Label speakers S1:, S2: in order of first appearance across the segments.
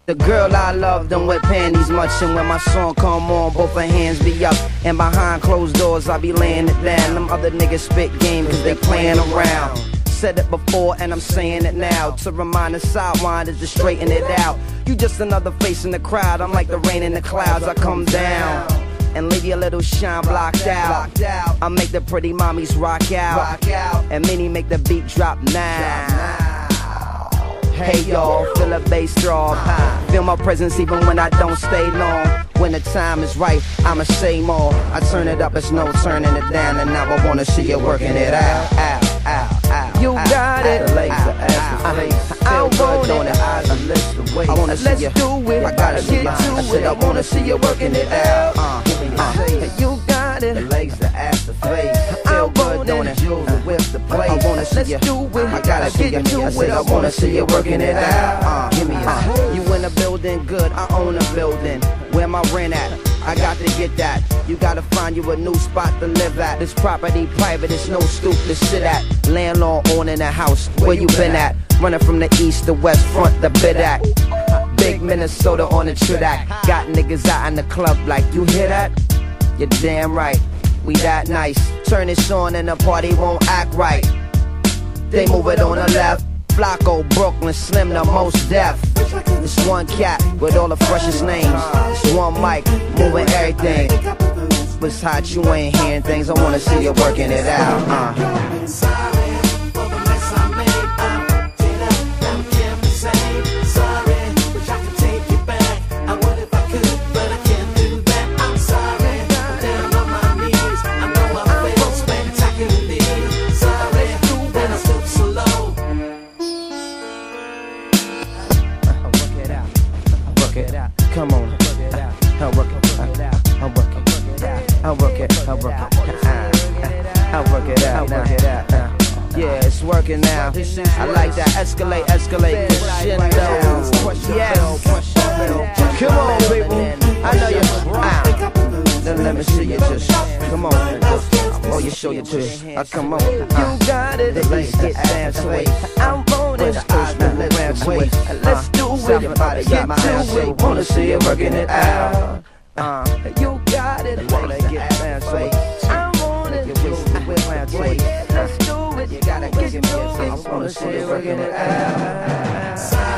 S1: The girl I love don't wear panties much, and when my song come on, both her hands be up. And behind closed doors, I be laying it down. Them other niggas spit game cause they playing around. Said it before and I'm saying it now, to remind the sidewinders to straighten it out. You just another face in the crowd, I'm like the rain in the clouds. I come down and leave your little shine blocked out. I make the pretty mommies rock out, and many make the beat drop now. Hey y'all, feel the bass drop. Feel my presence even when I don't stay long. When the time is right, I'ma say more. I turn it up, it's no turning it down. And now I wanna see you working it out. You got it. The legs, the ass, the face. I want it. On the eyes, the lips, the waist. I wanna see you. Do it. I gotta get to it. I wanna see you working it out. You got it. The legs, the ass, the face. Feel good on it. Jewels, the whip, the place. I wanna see you. I gotta get to it. I wanna see you working it out. Give me a. You in a building, good. I own a building. Where my rent at? I got to get that. You gotta find you a new spot to live at. This property private, it's no stoop to sit at. Landlord owning a house, where you been at? Running from the east to west, front the bid act. Big Minnesota on the track. Got niggas out in the club like, you hear that? You're damn right, we that nice. Turn this on and the party won't act right. They move it on the left. Flacco, Brooklyn, Slim, the most deaf. It's one cat with all the freshest names. It's one mic, moving everything. It's hot, you ain't hearing things. I wanna see you working it out. Come on, I'll work it, I'll work it, I'll work it, I'll work it out now. Yeah, it's working now. I like that. Escalate, escalate, crescendo. Yes. Come on, people. I know you're. Then let me see you just. Come on. Oh, you show your twist. Come on. You got it. The legs get down to it. I'm on it. West Coast, move around to it. Let's do it. Somebody got my hand, so wanna see you working it out. You got it. The legs get down to it. I'm on it. You whip around to it. Let's do it. You gotta get me a taste. I wanna see you working it out.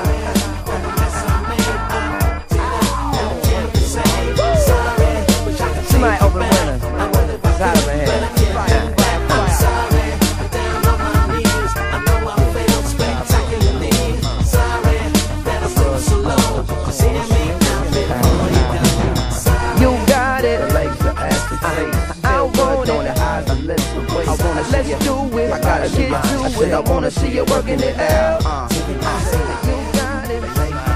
S1: Somebody open the window. It's hot over here. Let's do it. I gotta get to it. I said I wanna see you working it out. You got it.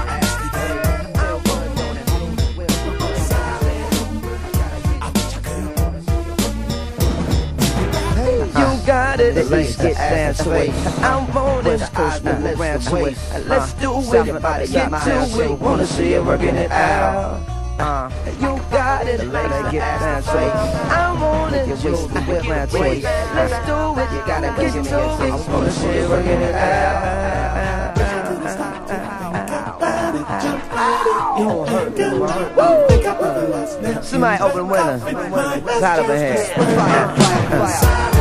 S1: You got it. The legs get down to it. I'm on it. West Coast, move around to it. Let's do it. Get to it. Wanna see you working it out. You got it. Let's get down to it. I'm on it. You whip around to it. Let's do it. You gotta get to it. I wanna see you working it out. Somebody open the window. It's hot over here.